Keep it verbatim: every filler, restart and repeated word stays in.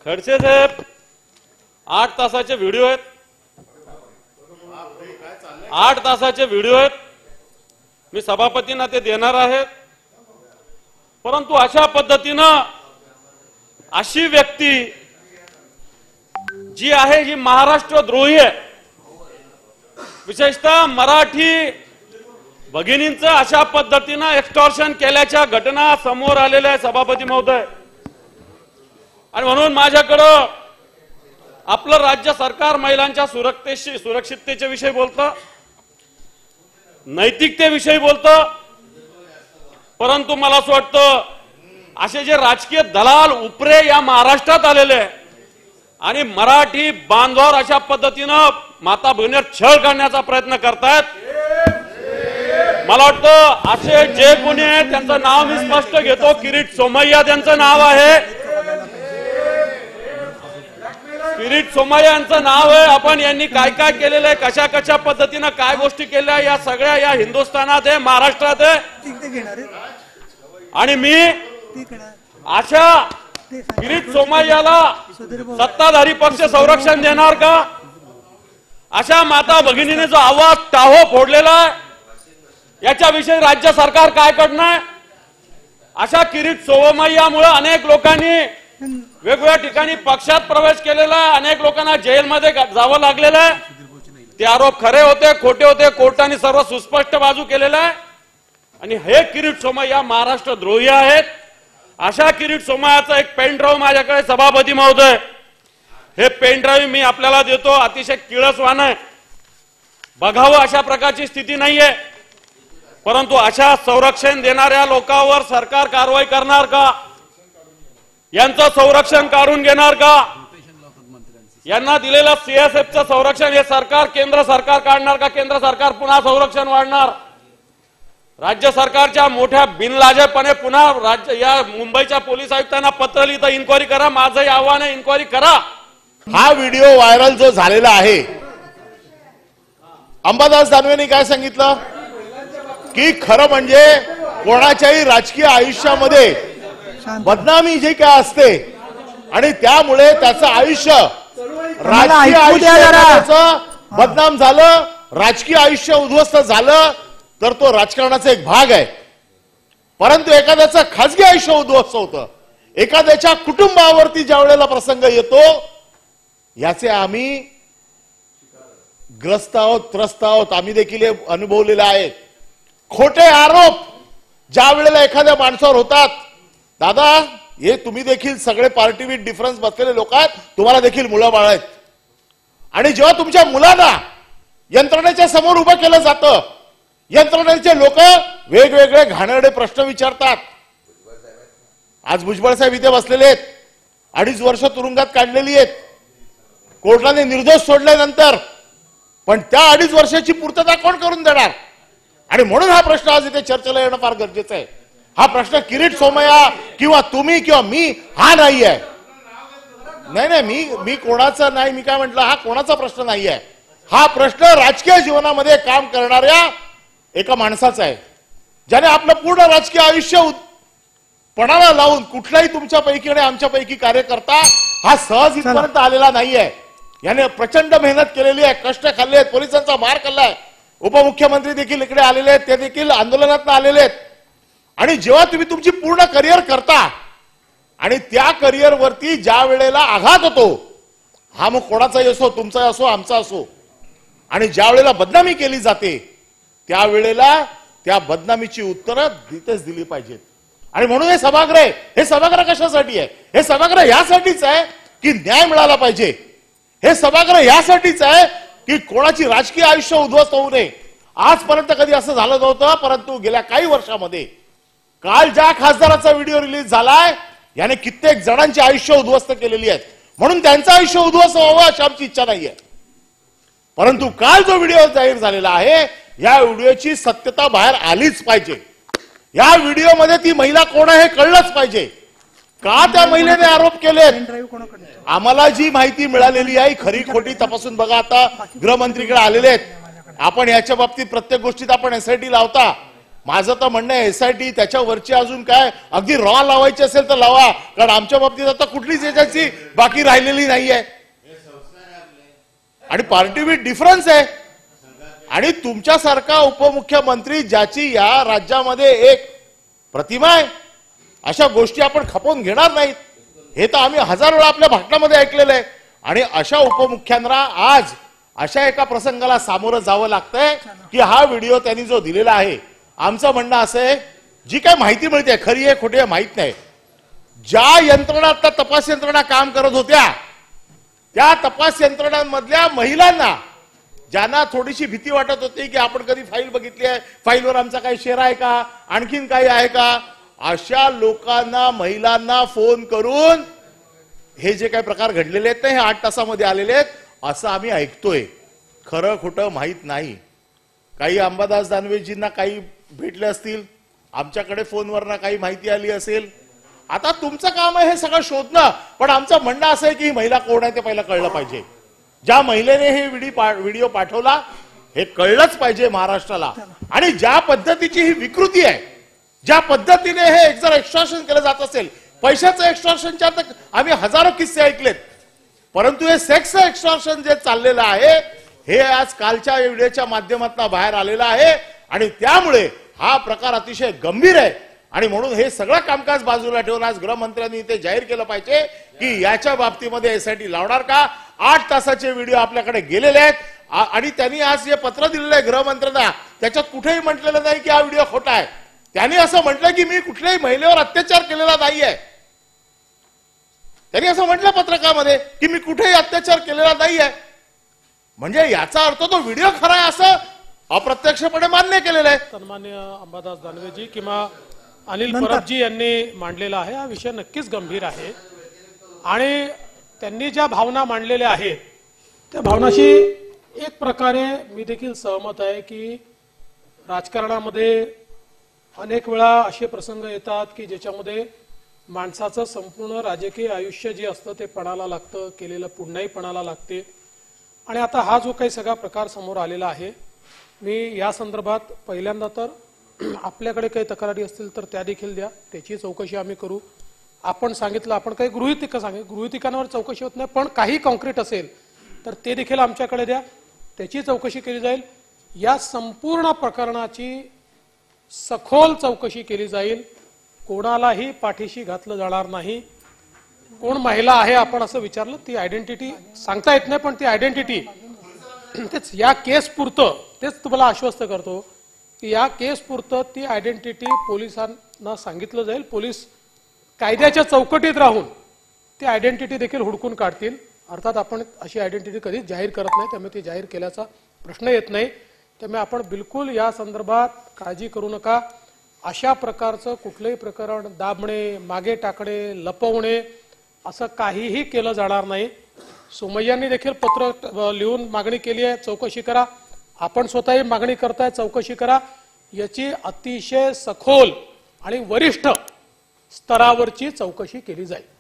खडसे साहेब आठ तासाचे व्हिडिओ आहेत, आठ तासाचे व्हिडिओ आहेत. मी सभापतींना ते देणार आहेत. परंतु अशा पद्धतीनं अशी व्यक्ती जी आहे ही महाराष्ट्र द्रोही आहे. विशेषतः मराठी भगिनींचं अशा पद्धतीनं एक्स्टॉर्शन केल्याच्या घटना समोर आलेल्या आहे सभापती महोदय. आणि म्हणून माझ्याकडं आपलं राज्य सरकार महिलांच्या सुरक्षेशी सुरक्षिततेच्या विषयी बोलतं, नैतिकतेविषयी बोलतं. परंतु मला असं वाटतं असे जे राजकीय दलाल उपरे या महाराष्ट्रात आलेले आणि मराठी बांधवावर अशा पद्धतीनं माता भगिनीवर छळ करण्याचा प्रयत्न करतायत. मला वाटतं असे जे कोणी आहेत त्यांचं नाव मी स्पष्ट घेतो. किरीट सोमय्या त्यांचं नाव आहे, किरीट सोमय्या यांचं नाव आहे. आपण यांनी काय काय केलेलं आहे, कशा कशा पद्धतीनं काय गोष्टी केल्या या सगळ्या या हिंदुस्थानात आहे, महाराष्ट्रात आहे. आणि मी अशा किरीट सोमय्याला सत्ताधारी पक्ष संरक्षण देणार का? अशा माता भगिनीने जो आवाज टाहो फोडलेला आहे याच्याविषयी राज्य सरकार काय करणार? अशा किरीट सोमय्यामुळे अनेक लोकांनी वेगवेगळ्या ठिकाणी पक्षात प्रवेश केलेला आहे, अनेक लोकांना जेलमध्ये जावं लागलेलं आहे. ते आरोप खरे होते खोटे होते, कोर्टाने सर्व सुस्पष्ट बाजू केलेला आहे. आणि हे किरीट सोमय्या महाराष्ट्र द्रोही आहेत. अशा किरीट सोमय्याचा एक पेन ड्राईव्ह माझ्याकडे सभापती महोदय, हे पेन ड्राईव्ह मी आपल्याला देतो. अतिशय किळसवान आहे, बघावं अशा प्रकारची स्थिती नाहीये. परंतु अशा संरक्षण देणाऱ्या लोकांवर सरकार कारवाई करणार का? यांचं संरक्षण काढून घेणार का? यांना दिलेलं सीएसएफचं संरक्षण हे सरकार केंद्र सरकार काढणार का? केंद्र सरकार पुन्हा संरक्षण वाढणार? राज्य सरकारच्या मोठ्या बिनलाजेपणे पुन्हा राज्य या मुंबईच्या पोलीस आयुक्तांना पत्र लिहिता इन्क्वायरी करा. माझंही आव्हान आहे, इन्क्वायरी करा. हा व्हिडिओ व्हायरल जो झालेला आहे, अंबादास दानवेंनी काय सांगितलं की खरं म्हणजे कोणाच्याही राजकीय आयुष्यामध्ये बदनामी जे काय असते आणि त्यामुळे त्याचं आयुष्य राजकीय आयुष्याचं बदनाम झालं, राजकीय आयुष्य उद्ध्वस्त झालं तर तो राजकारणाचा एक भाग आहे. परंतु एखाद्याचं खासगी आयुष्य उद्ध्वस्त होतं, एखाद्याच्या कुटुंबावरती ज्या वेळेला प्रसंग येतो याचे आम्ही ग्रस्त आहोत, त्रस्त आहोत. आम्ही देखील अनुभवलेले आहेत. खोटे आरोप ज्या वेळेला एखाद्या माणसावर होतात, दादा हे तुम्ही देखील सगळे पार्टी विथ डिफरन्स बसलेले लोक आहेत, तुम्हाला देखील मुलं बाळ आहेत. आणि जेव्हा तुमच्या मुलांना यंत्रणेच्या समोर उभं केलं जातं, यंत्रणेचे लोक वेगवेगळे घाणेरडे प्रश्न विचारतात. आज भुजबळ साहेब इथे बसलेले आहेत, अडीच वर्ष तुरुंगात काढलेली आहेत, कोर्टाने निर्दोष सोडल्यानंतर. पण त्या अडीच वर्षाची पूर्तता कोण करून देणार? आणि म्हणून हा प्रश्न आज इथे चर्चेला येणं फार गरजेचं आहे. हा प्रश्न किरीट सोमय्या किंवा तुम्ही किंवा मी हा नाही आहे. नाही नाही मी मी कोणाचा नाही, मी काय म्हटलं, हा कोणाचा प्रश्न नाही आहे. हा प्रश्न राजकीय जीवनामध्ये काम करणाऱ्या एका माणसाचा आहे, ज्याने आपलं पूर्ण राजकीय आयुष्य पणाला लावून कुठलाही तुमच्यापैकी आणि आमच्यापैकी कार्यकर्ता हा सहज इथपर्यंत आलेला नाहीये. याने प्रचंड मेहनत केलेली आहे, कष्ट खाल्ले आहेत, पोलिसांचा मार खाल्लाय. उपमुख्यमंत्री देखील इकडे आलेले आहेत, ते देखील आंदोलनात आलेले आहेत. आणि जेव्हा तुम्ही तुमची पूर्ण करिअर करता आणि त्या करिअरवरती ज्या वेळेला आघात होतो, हा मग कोणाचाही असो, तुमचा असो, आमचा असो, आणि ज्या वेळेला बदनामी केली जाते त्यावेळेला त्या बदनामीची उत्तरं तिथेच दिली पाहिजेत. आणि म्हणून हे सभागृह हे सभागृह कशासाठी आहे? हे सभागृह यासाठीच आहे की न्याय मिळाला पाहिजे. हे सभागृह यासाठीच आहे की कोणाची राजकीय आयुष्य उद्ध्वस्त होऊ नये. आजपर्यंत कधी असं झालं नव्हतं, परंतु गेल्या काही वर्षामध्ये काल ज्या खासदाराचा व्हिडिओ रिलीज झालाय याने कित्येक जणांची आयुष्य उद्ध्वस्त केलेली आहेत. म्हणून त्यांचं आयुष्य उद्ध्वस्त व्हावं अशी आमची इच्छा नाहीये. परंतु काल जो व्हिडिओ जाहीर झालेला आहे या व्हिडिओची सत्यता बाहेर आलीच पाहिजे. या व्हिडिओमध्ये ती महिला कोण आहे हे कळलंच पाहिजे. का त्या महिलेने आरोप केले? आम्हाला जी माहिती मिळालेली आहे खरी खोटी तपासून बघा. आता गृहमंत्रीकडे आलेले आहेत आपण. याच्या बाबतीत प्रत्येक गोष्टीत आपण एसआयटी लावता, माझं तर म्हणणं आहे एसआयटी त्याच्यावरची अजून काय अगदी रॉ लावायची असेल तर लावा, कारण आमच्या बाबतीत आता कुठलीच एजन्सी बाकी राहिलेली नाहीये आणि पार्टी विथ डिफरन्स आहे. आणि तुमच्यासारखा उपमुख्यमंत्री ज्याची या राज्यामध्ये एक प्रतिमा आहे, अशा गोष्टी आपण खपवून घेणार नाहीत. हे तर आम्ही हजार वेळा आपल्या भाषणामध्ये ऐकलेलं आहे. आणि अशा उपमुख्यांना आज अशा एका प्रसंगाला सामोरं जावं लागतंय की हा व्हिडिओ त्यांनी जो दिलेला आहे, आमचं म्हणणं असं आहे जी काय माहिती मिळते खरी आहे खोटी आहे माहित नाही, ज्या यंत्रणा आता तपास यंत्रणा काम करत होत्या त्या तपास यंत्रणांमधल्या महिलांना ज्यांना थोडीशी भीती वाटत होती की आपण कधी फाईल बघितली आहे, फाईलवर आमचा काही शेअर आहे का, आणखीन काही आहे का, अशा लोकांना महिलांना फोन करून हे जे काही प्रकार घडलेले आहेत ना हे आठ तासामध्ये आलेले आहेत असं आम्ही ऐकतोय. खरं खोटं माहित नाही. काही अंबादास दानवेजींना काही भेटले असतील, आमच्याकडे फोनवरनं काही माहिती आली असेल. आता तुमचं काम आहे हे सगळं शोधणं, पण आमचं म्हणणं असं आहे की ही महिला कोण आहे ते पहिलं कळलं पाहिजे. ज्या महिलेने हे व्हिडिओ पाठवला हे कळलंच पाहिजे महाराष्ट्राला. आणि ज्या पद्धतीची ही विकृती आहे, ज्या पद्धतीने हे जर एक्स्ट्रॉशन केलं जात असेल, पैशाचं एक्स्ट्रॉशनच्या तर आम्ही हजारो किस्से ऐकलेत, परंतु हे सेक्स एक्स्ट्रॉशन जे चाललेलं आहे हे आज कालच्या व्हिडिओच्या माध्यमातून बाहेर आलेलं आहे. आणि त्यामुळे हा प्रकार अतिशय गंभीर आहे. आणि म्हणून हे सगळं कामकाज बाजूला ठेवून आज गृहमंत्र्यांनी ते जाहीर केलं पाहिजे की याच्या बाबतीमध्ये एसआयटी लावणार का. आठ तासाचे व्हिडिओ आपल्याकडे गेलेले आहेत आणि त्यांनी आज जे पत्र दिलेलं आहे गृहमंत्र्यांना त्याच्यात कुठेही म्हटलेलं नाही की हा व्हिडिओ खोटा आहे. त्यांनी असं म्हटलं की मी कुठल्याही महिलेवर अत्याचार केलेला नाहीये. त्यांनी असं म्हटलं पत्रकामध्ये की मी कुठेही अत्याचार केलेला नाहीये. म्हणजे याचा अर्थ तो व्हिडिओ खरा आहे असं अप्रत्यक्षपणे मान्य केलेलं आहे. सन्मान्य अंबादास दानवेजी किंवा अनिल परबजी यांनी मांडलेला आहे हा विषय नक्कीच गंभीर आहे. आणि त्यांनी ज्या भावना मांडलेल्या आहेत त्या भावनाशी एक प्रकारे मी देखील सहमत आहे की राजकारणामध्ये अनेक वेळा असे प्रसंग येतात की ज्याच्यामध्ये माणसाचं संपूर्ण राजकीय आयुष्य जे असतं ते पणाला लागतं, केलेलं पुण्याही पणाला लागते. आणि आता हा जो काही सगळा प्रकार समोर आलेला आहे, मी या संदर्भात पहिल्यांदा तर आपल्याकडे काही तक्रारी असतील तर त्या देखील द्या, त्याची चौकशी आम्ही करू. आपण सांगितलं आपण काही गृहीतिका सांगितलं, गृहीतिकांवर चौकशी होत नाही, पण काही कॉन्क्रीट असेल तर ते देखील आमच्याकडे द्या, त्याची चौकशी केली जाईल. या संपूर्ण प्रकरणाची सखोल चौकशी केली जाईल. कोणालाही पाठीशी घातलं जाणार नाही. कोण महिला आहे आपण असं विचारलं, ती आयडेंटिटी सांगता येत नाही, पण ती आयडेंटिटी तेच या केस पुरतं तेच तुम्हाला आश्वस्त करतो की या केस पुरतं ती आयडेंटिटी पोलिसांना सांगितलं जाईल. पोलीस कायद्याच्या चौकटीत राहून ती आयडेंटिटी देखील हुडकून काढतील. अर्थात आपण अशी आयडेंटिटी कधीच जाहीर करत नाही, त्यामुळे ती जाहीर केल्याचा प्रश्न येत नाही. त्यामुळे आपण बिलकुल या संदर्भात काळजी करू नका. अशा प्रकारचं कुठलंही प्रकरण दाबणे, मागे टाकणे, लपवणे असं काहीही केलं जाणार नाही. सोमय्यांनी देखील पत्र लिहून मागणी केली आहे, चौकशी करा. आपण स्वतःही मागणी करताय, चौकशी करा. याची अतिशय सखोल आणि वरिष्ठ स्तरावरची चौकशी केली जाईल.